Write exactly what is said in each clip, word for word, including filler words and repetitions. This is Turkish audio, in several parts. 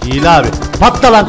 Hile abi. Patla lan.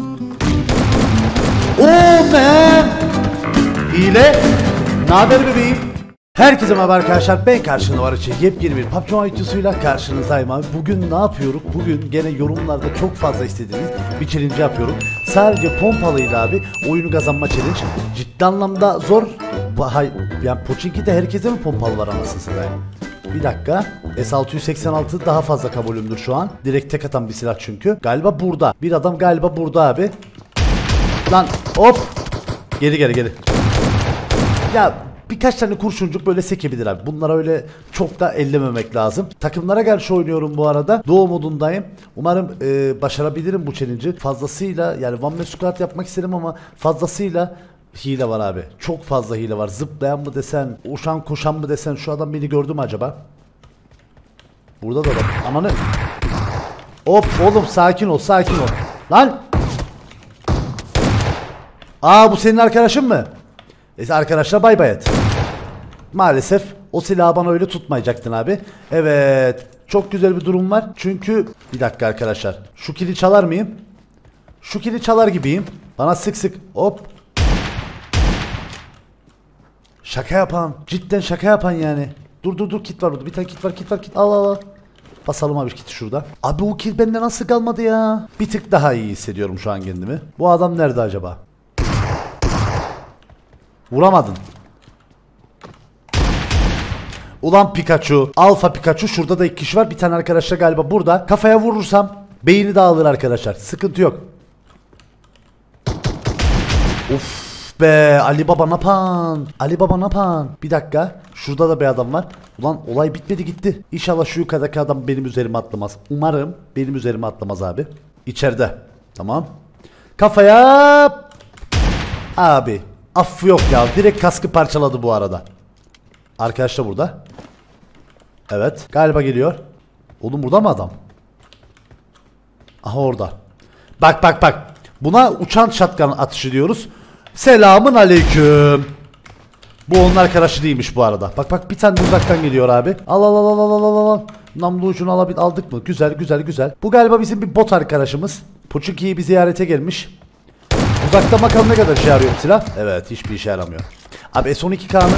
Oh man. Hile. Naber bebeğim? Herkese merhaba arkadaşlar, ben karşınızda var için yepyeni bir P U B G Mobile videosuyla karşınızdayım abi. Bugün ne yapıyoruz? Bugün gene yorumlarda çok fazla istediğiniz bir challenge yapıyorum. Sadece pompalıyla abi oyunu kazanma challenge. Ciddi anlamda zor. Yani Pochinki'de herkese mi pompalı var anasını satayım? Bir dakika. S altı yüz seksen altı daha fazla kabulümdür şu an. Direkt tek atan bir silah çünkü. Galiba burada. Bir adam galiba burada abi. Lan hop. Geri geri geri. Ya birkaç tane kurşuncuk böyle sekebilir abi. Bunlara öyle çok da ellememek lazım. Takımlara karşı oynuyorum bu arada. Doğu modundayım. Umarım e, başarabilirim bu challenge'ı. Fazlasıyla yani one man squad yapmak istedim ama fazlasıyla hile var abi. Çok fazla hile var. Zıplayan mı desen, uçan koşan mı desen, şu adam beni gördü mü acaba? Burada da var. Ananı. Hop oğlum sakin ol, sakin ol. Lan. Aa bu senin arkadaşın mı? E arkadaşlar bay bay et. Maalesef o silahı bana öyle tutmayacaktın abi. Evet. Çok güzel bir durum var. Çünkü bir dakika arkadaşlar. Şu kili çalar mıyım? Şu kili çalar gibiyim. Bana sık sık hop. Şaka yapan. Cidden şaka yapan yani. Dur dur dur, kit var burada. Bir tane kit var, kit var, kit. Al al al. Basalım abi kiti şurada. Abi o kil bende nasıl kalmadı ya? Bir tık daha iyi hissediyorum şu an kendimi. Bu adam nerede acaba? Vuramadın. Ulan Pikachu. Alfa Pikachu. Şurada da iki kişi var. Bir tane arkadaşlar galiba burada. Kafaya vurursam beyni dağılır arkadaşlar. Sıkıntı yok. Of be. Ali Baba napan. Ali Baba napan. Bir dakika. Şurada da bir adam var. Ulan olay bitmedi gitti. İnşallah şu yukarıdaki adam benim üzerime atlamaz. Umarım benim üzerime atlamaz abi. İçeride. Tamam. Kafaya. Abi. Affı yok ya. Direkt kaskı parçaladı bu arada. Arkadaşlar burada. Evet. Galiba geliyor. Oğlum burada mı adam? Aha orada. Bak bak bak. Buna uçan şatkan atışı diyoruz. Selamun aleyküm. Bu onun arkadaşı değilmiş bu arada. Bak bak bir tane uzaktan geliyor abi. Al al al al al al al. Namlu ucunu alabil aldık mı? Güzel güzel güzel. Bu galiba bizim bir bot arkadaşımız. Pochinki'yi bir ziyarete gelmiş. Uzakta bakalım ne kadar işe yarıyor bu silah. Evet hiçbir işe yaramıyor. Abi S on iki K'nın.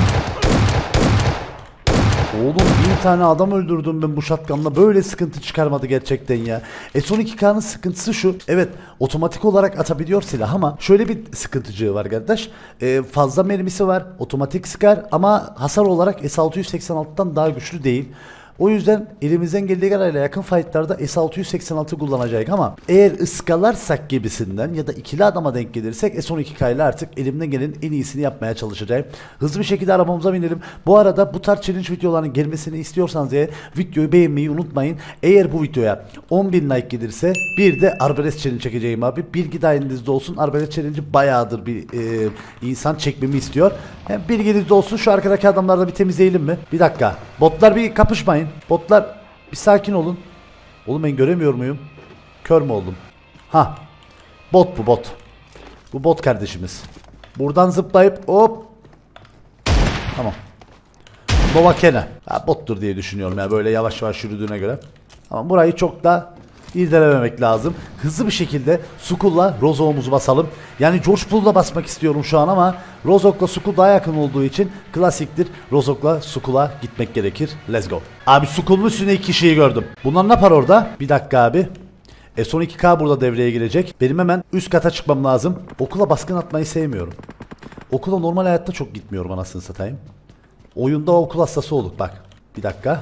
Oğlum bin tane adam öldürdüm ben bu shotgun'la, böyle sıkıntı çıkarmadı gerçekten ya. S on iki K'nın sıkıntısı şu. Evet otomatik olarak atabiliyor silah ama şöyle bir sıkıntıcığı var kardeş. Ee, fazla mermisi var, otomatik sıkar ama hasar olarak S altı yüz seksen altıdan daha güçlü değil. O yüzden elimizden geldiği kadarıyla yakın fightlarda S altı yüz seksen altı kullanacağız ama eğer ıskalarsak gibisinden ya da ikili adama denk gelirsek S on iki K ile artık elimden gelenin en iyisini yapmaya çalışacağım. Hızlı bir şekilde arabamıza binelim. Bu arada bu tarz challenge videolarının gelmesini istiyorsanız eğer videoyu beğenmeyi unutmayın. Eğer bu videoya on bin like gelirse bir de Arbelet challenge çekeceğim abi. Bilgi dahilinizde olsun. Arbelet challenge'ı bayağıdır bir e, insan çekmemi istiyor. Hem bilginizde olsun, şu arkadaki adamları bir temizleyelim mi? Bir dakika. Botlar bir kapışmayın. Botlar bir sakin olun. Oğlum ben göremiyor muyum? Kör mü oldum? Ha. Bot bu bot. Bu bot kardeşimiz. Buradan zıplayıp hop. Tamam. Novakene. Ha, bottur diye düşünüyorum ya, böyle yavaş yavaş yürüdüğüne göre. Ama burayı çok da irdelememek lazım. Hızlı bir şekilde Skull'la Rozok'umuzu basalım. Yani George Pool'la basmak istiyorum şu an ama Rozok'la Skull daha yakın olduğu için klasiktir. Rozok'la Skull'a gitmek gerekir. Let's go. Abi Skull'un üstüne iki kişiyi gördüm. Bunlar ne yapar orada? Bir dakika abi. S on iki K burada devreye girecek. Benim hemen üst kata çıkmam lazım. Okula baskın atmayı sevmiyorum. Okula normal hayatta çok gitmiyorum anasını satayım. Oyunda okul hastası olduk bak. Bir dakika.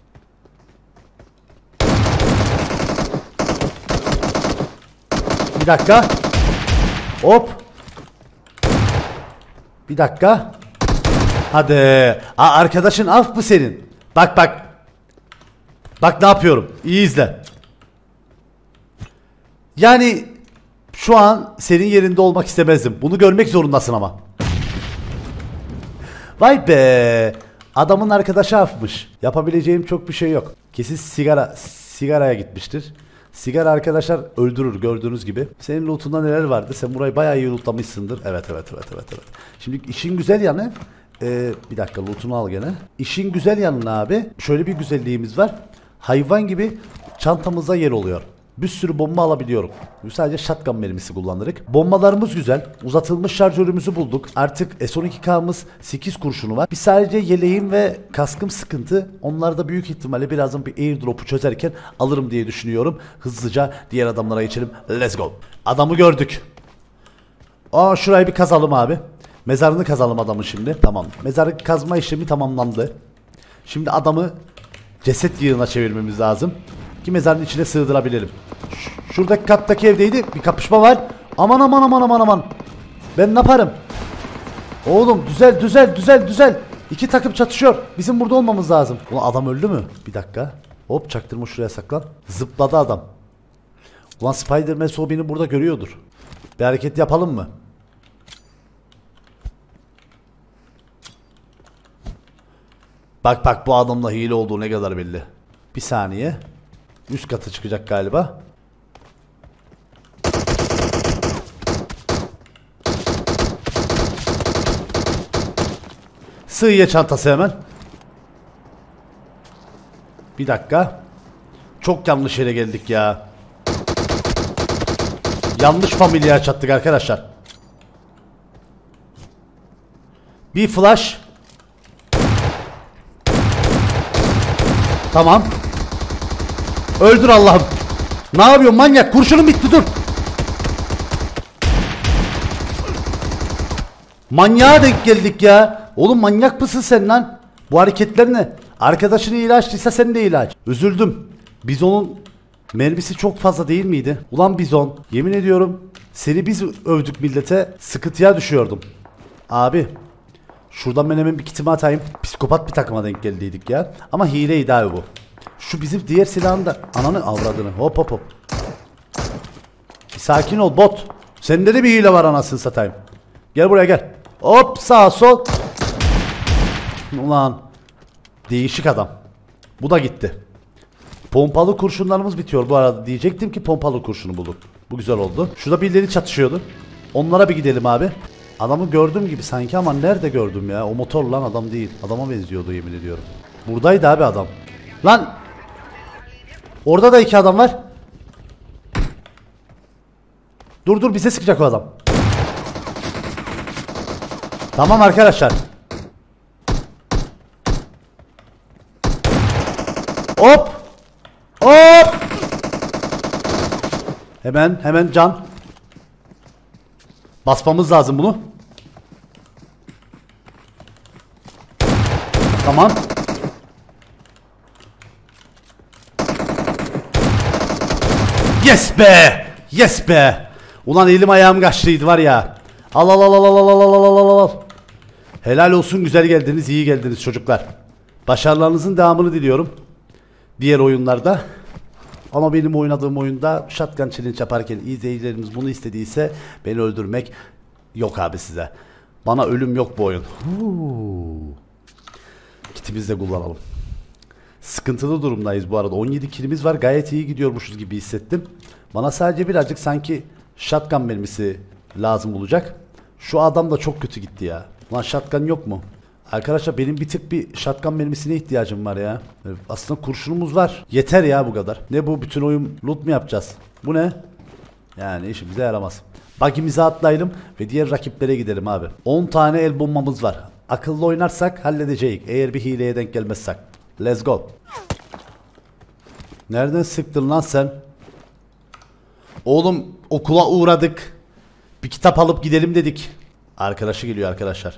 Bir dakika. Hop. Bir dakika. Hadi. Aa, arkadaşın af mı senin? Bak bak. Bak ne yapıyorum. İyi izle. Yani şu an senin yerinde olmak istemezdim. Bunu görmek zorundasın ama. Vay be. Adamın arkadaşı afmış. Yapabileceğim çok bir şey yok. Kesin sigara sigaraya gitmiştir. Sigara arkadaşlar öldürür gördüğünüz gibi. Senin lootunda neler vardı? Sen burayı bayağı iyi lootlamışsındır. Evet evet evet evet evet. Şimdi işin güzel yanı e, bir dakika lootunu al gene. İşin güzel yanı abi. Şöyle bir güzelliğimiz var. Hayvan gibi çantamıza yer oluyor. Bir sürü bomba alabiliyorum. Sadece shotgun mermisi kullanırık. Bombalarımız güzel. Uzatılmış şarjörümüzü bulduk. Artık S on iki K'mız sekiz kurşunu var. Bir sadece yeleğim ve kaskım sıkıntı. Onlar da büyük ihtimalle birazdan bir airdrop'u çözerken alırım diye düşünüyorum. Hızlıca diğer adamlara geçelim. Let's go. Adamı gördük. Aa, şurayı bir kazalım abi. Mezarını kazalım adamın şimdi. Tamam. Mezarı kazma işlemi tamamlandı. Şimdi adamı ceset yığına çevirmemiz lazım ki mezarın içine sığdırabilelim. Ş şuradaki kattaki evdeydi. Bir kapışma var. Aman aman aman aman aman. Ben ne yaparım? Oğlum düzel düzel düzel düzel. İki takım çatışıyor. Bizim burada olmamız lazım. Ulan adam öldü mü? Bir dakika. Hop, çaktırma, şuraya saklan. Zıpladı adam. Ulan Spider-Man o beni burada görüyordur. Bir hareket yapalım mı? Bak bak, bu adamla hile olduğu ne kadar belli. Bir saniye. Üst katı çıkacak galiba. Sığıya çantası hemen. Bir dakika. Çok yanlış yere geldik ya. Yanlış familyaya çattık arkadaşlar. Bir flash. Tamam. Öldür Allah'ım. Ne yapıyorsun manyak? Kurşunum bitti, dur. Manyağa denk geldik ya. Oğlum manyak mısın sen lan? Bu hareketler ne? Arkadaşını ilaçlıysa sen de ilaç. Üzüldüm. Bizon'un mermisi çok fazla değil miydi? Ulan Bizon, yemin ediyorum seni biz övdük millete, sıkıntıya düşüyordum. Abi şuradan ben hemen bir kitimi atayım. Psikopat bir takıma denk geldiydik ya. Ama hileydi abi bu. Şu bizim diğer silahın da ananı avradını. Hop hop hop. Bir sakin ol bot. Sende de bir hile var anasını satayım. Gel buraya gel. Hop, sağ sol. Ulan değişik adam. Bu da gitti. Pompalı kurşunlarımız bitiyor bu arada. Diyecektim ki pompalı kurşunu bulduk. Bu güzel oldu. Şurada birileri çatışıyordu. Onlara bir gidelim abi. Adamı gördüğüm gibi sanki ama nerede gördüm ya? O motor lan, adam değil. Adama benziyordu yemin ediyorum. Buradaydı abi adam. Lan! Orada da iki adam var. Dur dur, bize sıkacak o adam. Tamam arkadaşlar. Hop! Hop! Hemen hemen can. Basmamız lazım bunu. Tamam. Yes be! Yes be! Ulan elim ayağım kaçtıydı var ya. Al al al al al al al al al al. Helal olsun, güzel geldiniz, iyi geldiniz çocuklar. Başarılarınızın devamını diliyorum. Diğer oyunlarda. Ama benim oynadığım oyunda shotgun challenge yaparken izleyicilerimiz bunu istediyse beni öldürmek yok abi size. Bana ölüm yok bu oyun. Huu. Kitimizi de kullanalım. Sıkıntılı durumdayız bu arada. on yedi kilimiz var. Gayet iyi gidiyormuşuz gibi hissettim. Bana sadece birazcık sanki shotgun mermisi lazım olacak. Şu adam da çok kötü gitti ya. Lan shotgun yok mu? Arkadaşlar benim bir tık bir shotgun mermisine ihtiyacım var ya. Aslında kurşunumuz var. Yeter ya bu kadar. Ne bu, bütün oyun loot mu yapacağız? Bu ne? Yani işimize yaramaz. Bug'imize atlayalım ve diğer rakiplere gidelim abi. on tane el bombamız var. Akıllı oynarsak halledeceğiz. Eğer bir hileye denk gelmezsek. Let's go. Nereden sıktın lan sen? Oğlum okula uğradık. Bir kitap alıp gidelim dedik. Arkadaşı geliyor arkadaşlar.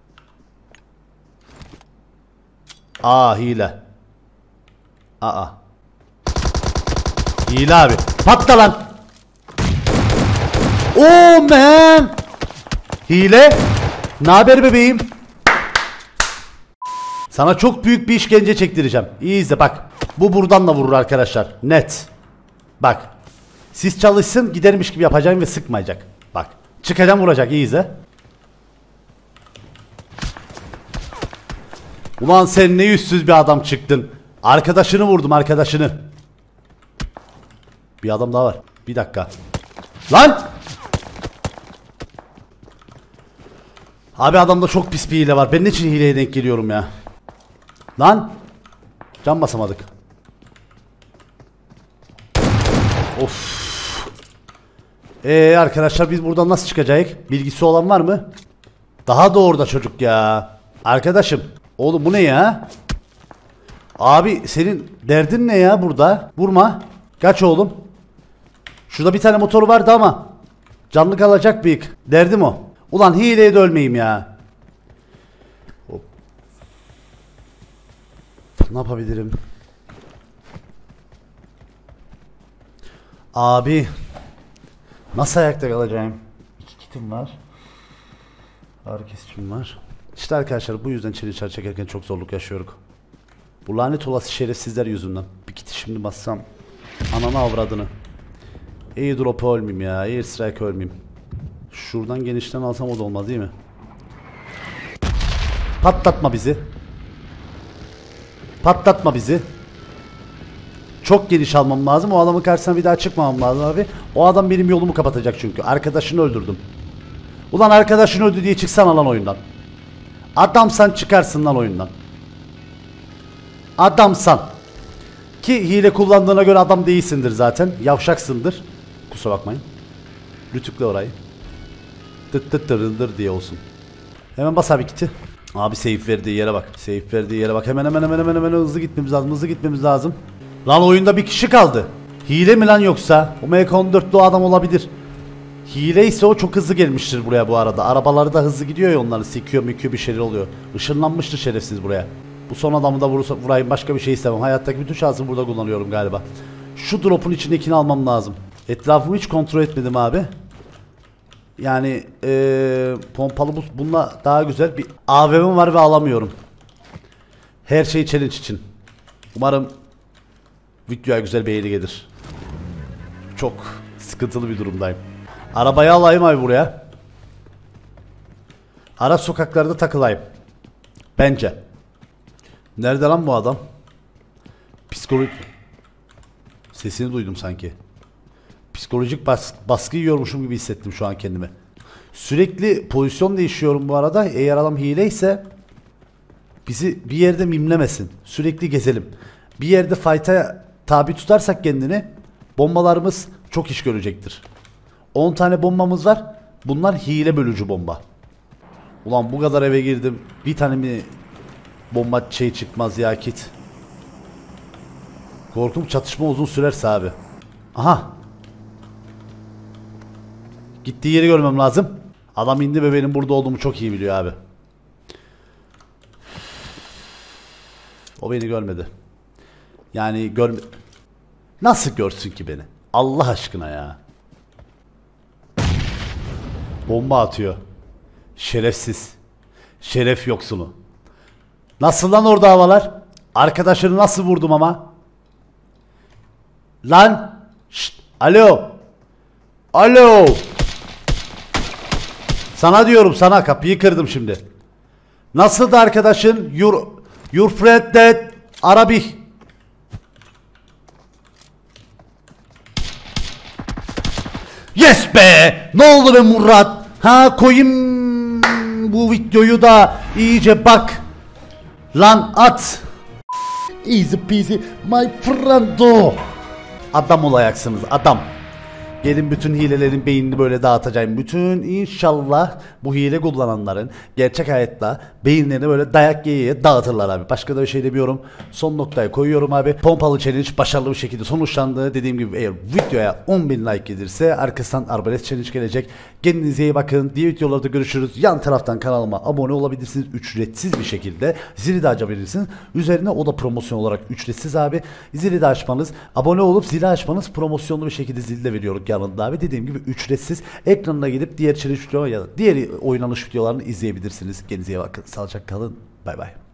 Aa, hile. Aa. Hile abi. Patla lan. Oh man. Hile. Naber bebeğim? Sana çok büyük bir işkence çektireceğim. İyi izle bak. Bu buradan da vurur arkadaşlar. Net. Bak. Siz çalışsın, gidermiş gibi yapacağım ve sıkmayacak. Bak. Çıkacağım, vuracak. İyi izle. Ulan sen ne yüzsüz bir adam çıktın. Arkadaşını vurdum, arkadaşını. Bir adam daha var. Bir dakika. Lan! Abi adamda çok pis bir hile var. Ben niçin hileye denk geliyorum ya? Lan! Can basamadık. Of. Eee arkadaşlar biz buradan nasıl çıkacağız? Bilgisi olan var mı? Daha da orada çocuk ya. Arkadaşım. Oğlum bu ne ya? Abi senin derdin ne ya burada? Vurma. Kaç oğlum. Şurada bir tane motor vardı ama canlı kalacak büyük. Derdim o. Ulan hileye de ölmeyeyim ya. Hop. Ne yapabilirim? Abi nasıl ayakta kalacağım? İki kitim var. Ağrı kesicim var. İşte arkadaşlar bu yüzden challenge çekerken çok zorluk yaşıyoruz. Bu lanet olası şerefsizler yüzünden. Bir kiti şimdi bassam ananı avradını. Airdrop'a ölmeyeyim ya. Airstrike ölmeyeyim. Şuradan genişten alsam o da olmaz değil mi? Patlatma bizi. Patlatma bizi. Çok geniş almam lazım. O adamın karşısına bir daha çıkmamam lazım abi. O adam benim yolumu kapatacak çünkü. Arkadaşını öldürdüm. Ulan arkadaşını öldü diye çıksana lan oyundan. Adamsan çıkarsın lan oyundan. Adamsan. Ki hile kullandığına göre adam değilsindir zaten. Yavşaksındır. Kusura bakmayın. Rütükle orayı. Tıt tıt tırındır diye olsun. Hemen bas abi kiti. Abi safe verdiği yere bak. Safe verdiği yere bak. Hemen hemen hemen hemen hemen hızlı gitmemiz lazım. Hızlı gitmemiz lazım. Lan oyunda bir kişi kaldı. Hile mi lan yoksa? O M K on dörtlü o adam olabilir. Hile ise o çok hızlı gelmiştir buraya bu arada. Arabaları da hızlı gidiyor ya onları. Sekiyor müküyor bir şeyler oluyor. Işınlanmıştır şerefsiz buraya. Bu son adamı da vurursa, vurayım başka bir şey istemem. Hayattaki bütün şansımı burada kullanıyorum galiba. Şu drop'un içindekini almam lazım. Etrafımı hiç kontrol etmedim abi. Yani ee, pompalı bu, bununla daha güzel bir A V M'm var ve alamıyorum. Her şey challenge için. Umarım videoya güzel beğeni gelir. Çok sıkıntılı bir durumdayım. Arabayı alayım abi buraya. Ara sokaklarda takılayım. Bence. Nerede lan bu adam? Psikolojik sesini duydum sanki. Psikolojik bas baskı yiyormuşum gibi hissettim şu an kendimi. Sürekli pozisyon değişiyorum bu arada. Eğer adam hileyse bizi bir yerde mimlemesin. Sürekli gezelim. Bir yerde fight'a tabi tutarsak kendini bombalarımız çok iş görecektir. on tane bombamız var. Bunlar hile bölücü bomba. Ulan bu kadar eve girdim. Bir tane mi bomba şey çıkmaz ya kit. Korkum çatışma uzun sürerse abi. Aha. Gittiği yeri görmem lazım. Adam indi ve benim burada olduğumu çok iyi biliyor abi. O beni görmedi. Yani görme... Nasıl görsün ki beni? Allah aşkına ya. Bomba atıyor. Şerefsiz. Şeref yoksunu. Nasıl lan orada havalar? Arkadaşını nasıl vurdum ama? Lan. Şşt. Alo. Alo. Sana diyorum sana, kapıyı kırdım şimdi. Nasıl da arkadaşın? Your, your friend dead. Arabi. Yes be. Ne oldu be Murat? Ha koyayım bu videoyu da iyice bak. Lan at. Easy peasy my friendo. Adam olacaksınız adam. Gelin bütün hilelerin beynini böyle dağıtacağım. Bütün inşallah bu hile kullananların gerçek hayatta beyinlerini böyle dayak yiyeye dağıtırlar abi. Başka da bir şey demiyorum. Son noktayı koyuyorum abi. Pompalı challenge başarılı bir şekilde sonuçlandı. Dediğim gibi eğer videoya on bin like gelirse arkasından arbalet challenge gelecek. Kendinize iyi bakın. Diğer videolarda görüşürüz. Yan taraftan kanalıma abone olabilirsiniz. Ücretsiz bir şekilde. Zili de açabilirsiniz. Üzerine o da promosyon olarak ücretsiz abi. Zili de açmanız, abone olup zili açmanız promosyonlu bir şekilde zili de veriyoruz yanında abi. Dediğim gibi ücretsiz. Ekranına gidip diğer challenge videoları ya da diğer oynanış videolarını izleyebilirsiniz. Kendinize iyi bakın. Sağlıcakla kalın. Bay bay.